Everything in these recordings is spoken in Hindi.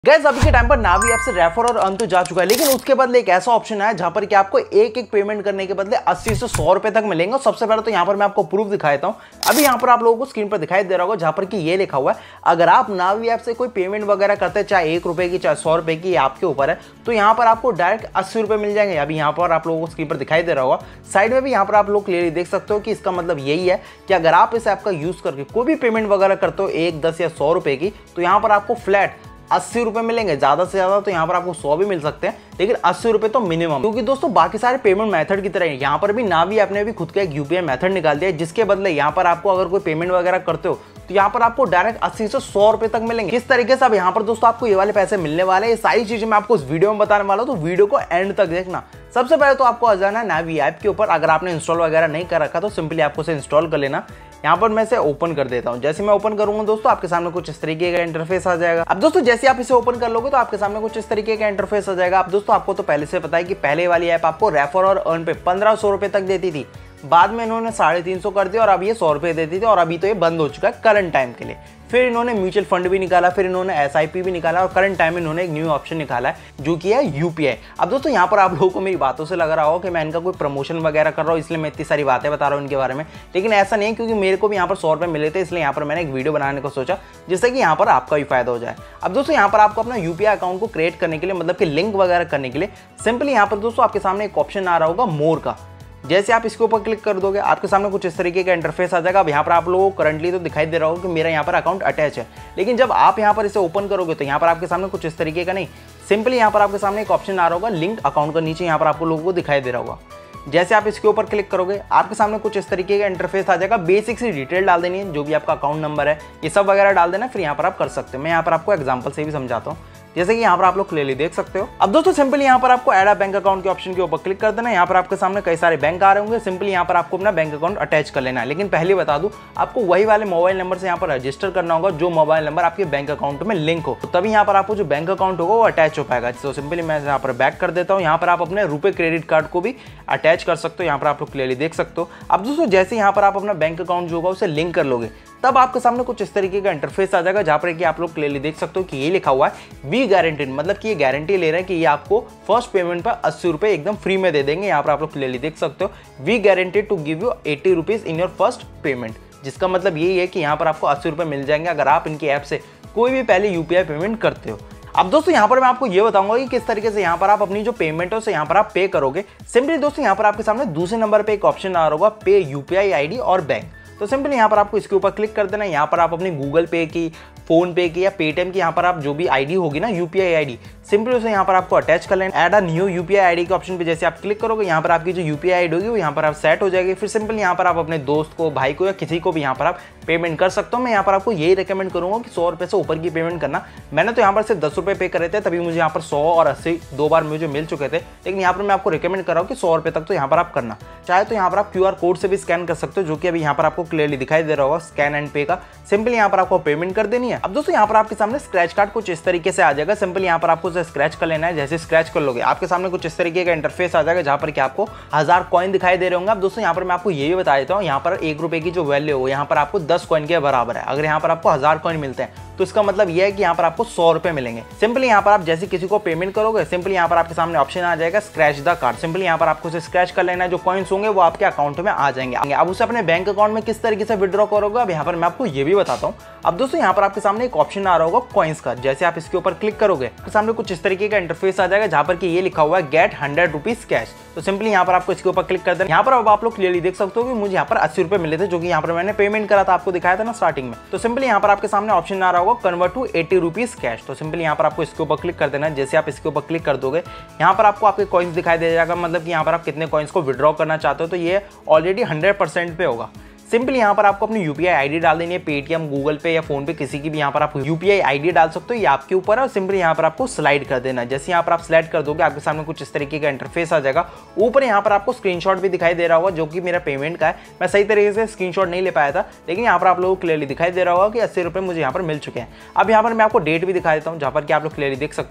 गाइस अभी के टाइम पर नावी ऐप से रेफर और अर्न तो जा चुका है, लेकिन उसके बदले एक ऐसा ऑप्शन है जहां पर कि आपको एक पेमेंट करने के बदले 80 से 100 रुपए तक मिलेंगे। और सबसे पहले तो यहां पर मैं आपको प्रूफ दिखा देता हूं। अभी यहां पर आप लोगों को स्क्रीन पर दिखाई दे रहा होगा जहां पर कि ये लिखा हुआ है, अगर आप नावी ऐप से कोई पेमेंट वगैरह करते हैं, चाहे 1 रुपए की चाहे 100 रुपए की, आपके ऊपर है, तो यहाँ पर आपको डायरेक्ट 80 रुपए मिल जाएंगे। अभी यहाँ पर आप लोगों को स्क्रीन पर दिखाई दे रहा होगा, साइड में भी यहाँ पर आप लोग क्लियरली देख सकते हो कि इसका मतलब यही है कि अगर आप इस ऐप का यूज करके कोई भी पेमेंट वगैरह करते हो 1, 10 या 100 रुपए की, तो यहाँ पर आपको फ्लैट 80 रुपए मिलेंगे। ज्यादा से ज्यादा तो यहाँ पर आपको 100 भी मिल सकते हैं, लेकिन 80 रुपए तो मिनिमम। क्योंकि दोस्तों बाकी सारे पेमेंट मेथड की तरह यहाँ पर भी नावी ऐप ने भी खुद का एक यूपीआई मेथड निकाल दिया है, जिसके बदले यहाँ पर आपको अगर कोई पेमेंट वगैरह करते हो तो यहाँ पर आपको डायरेक्ट 80 से 100 रुपए तक मिलेंगे। किस तरीके से अब यहाँ पर दोस्तों आपको ये वाले पैसे मिलने वाले हैं, ये सारी चीजें मैं आपको इस वीडियो में बताने वाला हूँ, तो वीडियो को एंड तक देखना। सबसे पहले तो आपको आ जाना है नावी ऐप के ऊपर। अगर आपने इंस्टॉल वगैरह नहीं कर रखा तो सिंपली आपको इसे इंस्टॉल कर लेना। यहाँ पर मैं इसे ओपन कर देता हूँ। जैसे मैं ओपन करूंगा दोस्तों आपके सामने कुछ इस तरीके का इंटरफेस आ जाएगा। अब दोस्तों जैसे आप इसे ओपन कर लोगे तो आपके सामने कुछ इस तरीके का इंटरफेस आ जाएगा। अब दोस्तों आपको तो पहले से पता है कि पहले वाली ऐप आपको रेफर और अर्न पे 1500 रुपए तक देती थी, बाद में इन्होंने 350 कर दिया और अब ये 100 रुपए देती थी, और अभी तो ये बंद हो चुका है करंट टाइम के लिए। फिर इन्होंने म्यूचुअल फंड भी निकाला, फिर इन्होंने एसआईपी भी निकाला, और करंट टाइम में इन्होंने एक न्यू ऑप्शन निकाला है जो कि है यूपीआई। अब दोस्तों यहाँ पर आप लोगों को मेरी बातों से लग रहा हो कि मैं इनका कोई प्रमोशन वगैरह कर रहा हूँ, इसलिए मैं इतनी सारी बातें बता रहा हूँ इनके बारे में, लेकिन ऐसा नहीं है, क्योंकि मेरे को भी यहाँ पर 100 रुपए मिले थे, इसलिए यहाँ पर मैंने एक वीडियो बनाने को सोचा जिससे कि यहाँ पर आपका भी फायदा हो जाए। अब दोस्तों यहाँ पर आपको अपना यूपीआई अकाउंट को क्रिएट करने के लिए, मतलब कि लिंक वगैरह करने के लिए, सिंपली यहाँ पर दोस्तों आपके सामने एक ऑप्शन आ रहा होगा मोर का। जैसे आप इसके ऊपर क्लिक कर दोगे आपके सामने कुछ इस तरीके का इंटरफेस आ जाएगा। अब यहाँ पर आप लोगों को करंटली तो दिखाई दे रहा होगा कि मेरा यहाँ पर अकाउंट अटैच है, लेकिन जब आप यहाँ पर इसे ओपन करोगे तो यहाँ पर आपके सामने कुछ इस तरीके का नहीं, सिंपली यहाँ पर आपके सामने एक ऑप्शन आ रहा होगा लिंक अकाउंट का, नीचे यहाँ पर आपको लोगों को दिखाई दे रहा होगा। जैसे आप इसके ऊपर क्लिक करोगे आपके सामने कुछ इस तरीके का इंटरफेस आ जाएगा। बेसिक सी डिटेल डाल देनी है, जो भी आपका अकाउंट नंबर है ये सब वगैरह डाल देना, फिर यहाँ पर आप कर सकते हो। मैं यहाँ पर आपको एग्जांपल से भी समझाता हूँ, जैसे कि यहाँ पर आप लोग क्लियरली देख सकते हो। अब दोस्तों सिंपली यहाँ पर आपको ऐड अ बैंक अकाउंट के ऑप्शन के ऊपर क्लिक कर देना। यहाँ पर आपके सामने कई सारे बैंक आ रहे होंगे, सिंपली यहाँ पर आपको अपना बैंक अकाउंट अटैच कर लेना है। लेकिन पहले बता दूं, आपको वही वाले मोबाइल नंबर से यहाँ पर रजिस्टर करना होगा जो मोबाइल नंबर आपके बैंक अकाउंट में लिंक हो, तो तभी यहाँ पर आपको जो बैंक अकाउंट होगा वो अटैच हो पाएगा। तो सिंपली मैं यहाँ पर बैक कर देता हूँ। यहाँ पर आप अपने रुपए क्रेडिट कार्ड को भी अटैच कर सकते हो, यहाँ पर आप लोग क्लियरली देख सकते हो। अब दोस्तों जैसे यहाँ पर आप अपना बैंक अकाउंट जो होगा उसे लिंक कर लोगे, तब आपके सामने कुछ इस तरीके का इंटरफेस आ जाएगा, जहां पर कि आप लोग क्लियरली देख सकते हो कि ये लिखा हुआ है वी गारंटीड, मतलब कि ये गारंटी ले रहे हैं कि ये आपको फर्स्ट पेमेंट पर 80 रुपए एकदम फ्री में दे देंगे। यहाँ पर आप लोग क्लियरली देख सकते हो we guaranteed to give you 80 rupees in your first payment, जिसका मतलब यही है कि यहाँ पर आपको 80 रुपए मिल जाएंगे अगर आप इनकी ऐप से कोई भी पहले यूपीआई पेमेंट करते हो। अब दोस्तों यहाँ पर मैं आपको ये बताऊंगा कि किस तरीके से यहाँ पर आप अपनी जो पेमेंट है उसे यहाँ पर आप पे करोगे। सिंपली दोस्तों यहाँ पर आपके सामने दूसरे नंबर पे एक ऑप्शन आ रहा होगा पे यूपीआई आईडी और बैंक, तो सिंपली यहाँ पर आपको इसके ऊपर क्लिक कर देना। यहाँ पर आप अपनी गूगल पे की, फोन पे की या पेटीएम की यहाँ पर आप जो भी आईडी होगी ना यूपीआई आईडी, सिंपली उसे यहाँ पर आपको अटैच कर लेना। Add a new UPI ID के ऑप्शन पे जैसे आप क्लिक करोगे यहाँ पर आपकी जो यूपीआई आईडी होगी वो यहाँ पर आप सेट हो जाएगी। फिर सिंपली यहाँ पर आप अपने दोस्त को, भाई को या किसी को भी यहाँ पर आप पेमेंट कर सकते हो। मैं यहाँ पर आपको यही रिकमेंड करूंगा कि 100 रुपए से ऊपर की पेमेंट करना। मैंने तो यहाँ पर सिर्फ 10 रुपए पे करे थे, तभी मुझे यहाँ पर 100 और 80 दो बार मुझे मिल चुके थे, लेकिन यहाँ पर मैं आपको रिकमेंड कर रहा हूँ कि 100 रुपए तक तो यहाँ पर आप करना। चाहे तो यहाँ पर आप QR कोड से भी स्कैन कर सकते हो, जो कि अभी यहाँ पर आपको क्लियरली दिखाई दे रहा होगा स्कैन एंड पे का। सिंपली यहाँ पर आपको पेमेंट कर देनी है। अब दोस्तों यहाँ पर आपके सामने स्क्रैच कार्ड कुछ इस तरीके से आ जाएगा। सिंपली यहाँ पर आपको उसे स्क्रैच कर लेना है। जैसे स्क्रैच कर लोगे आपके सामने कुछ इस तरीके का इंटरफेस आ जाएगा, जहाँ पर कि आपको 1000 कॉइन दिखाई दे रहे होंगे। अब दोस्तों यहाँ पर मैं आपको ये भी बता देता हूँ, यहाँ पर 1 रुपए की जो वैल्यू हो यहाँ पर आपको 10 कॉइन के बराबर है। अगर यहाँ पर आपको 1000 कॉइन मिलते हैं तो इसका मतलब यह है कि यहाँ पर आपको 100 रुपए मिलेंगे। सिंपली यहाँ पर आप जैसे किसी को पेमेंट करोगे, सिंपली यहाँ पर आपके सामने ऑप्शन आ जाएगा स्क्रैच द कार्ड। सिंपली यहाँ पर आपको उसे स्क्रैच कर लेना है, जो कॉइन्स होंगे वो आपके अकाउंट में आ जाएंगे। अब उसे अपने बैंक अकाउंट में किस तरीके से विड्रॉ करोगे, अब यहाँ पर मैं आपको ये भी बताता हूँ। अब दोस्तों यहाँ पर आपके सामने एक ऑप्शन आ रहा होगा कॉइन्स का। जैसे आप इसके ऊपर क्लिक करोगे आपके सामने कुछ इस तरीके का इंटरफेस आ जाएगा, जहाँ पर कि ये लिखा हुआ है गेट 100 रुपीज कैश। तो सिंपली यहाँ पर आपको इसके ऊपर क्लिक कर देना। यहाँ पर अब आप लोग क्लियरली देख सकते हो कि मुझे यहाँ पर 80 रुपए मिले थे, जो कि यहाँ पर मैंने पेमेंट करा था, आपको दिखाया था ना स्टार्टिंग में। तो सिंपली यहाँ पर आपके सामने ऑप्शन आ रहा होगा कन्वर्ट टू 80 रुपीज कैश। तो सिंपली यहाँ पर आपको इसके ऊपर क्लिक कर देना। जैसे आप इसके ऊपर क्लिक कर दोगे यहाँ पर आपको आपके कॉइन्स दिखाई दे जाएगा, मतलब कि यहाँ पर आप कितने कॉइन्स को विड्रॉ करना चाहते हो, तो ये ऑलरेडी 100% पे होगा। सिंपली यहाँ पर आपको अपनी यूपीआई आईडी डाल देनी है। पेटीएम, गूगल पे या फोन पे किसी की भी यहाँ पर आप यूपीआई आईडी डाल सकते हो, ये आपके ऊपर है। और सिंपली यहाँ पर आपको स्लाइड कर देना। जैसे यहाँ पर आप स्लाइड कर दोगे आपके सामने कुछ इस तरीके का इंटरफेस आ जाएगा। ऊपर यहाँ पर आपको स्क्रीनशॉट भी दिखाई दे रहा होगा, जो कि मेरा पेमेंट का है। मैं सही तरीके से स्क्रीनशॉट नहीं ले पाया था, लेकिन यहाँ पर आप लोगों को क्लियरली दिखाई दे रहा होगा कि 80 रुपए मुझे यहाँ पर मिल चुके हैं। अब यहाँ पर मैं आपको डेट भी दिखा देता हूँ, जहाँ पर कि आप लोग क्लियरली देख सकते हो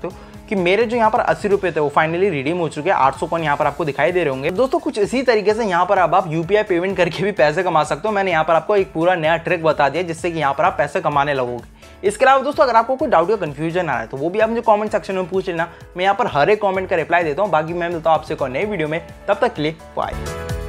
कि मेरे जो यहाँ पर 80 रुपए थे वो फाइनली रिडीम हो चुके हैं। 800 कॉइन यहाँ पर आपको दिखाई दे रहे होंगे। दोस्तों कुछ इसी तरीके से यहाँ पर अब आप यूपीआई पेमेंट करके भी पैसे कमा सकते हो। मैंने यहाँ पर आपको एक पूरा नया ट्रिक बता दिया जिससे कि यहाँ पर आप पैसे कमाने लगोगे। इसके अलावा दोस्तों अगर आपको कोई डाउट या कंफ्यूजन आ रहा है तो वो भी आप मुझे कमेंट सेक्शन में पूछ लेना। मैं यहाँ पर हर एक कमेंट का रिप्लाई देता हूँ। बाकी मैं मिलता हूँ आपसे कोई नई वीडियो में, तब तक के लिए बाय।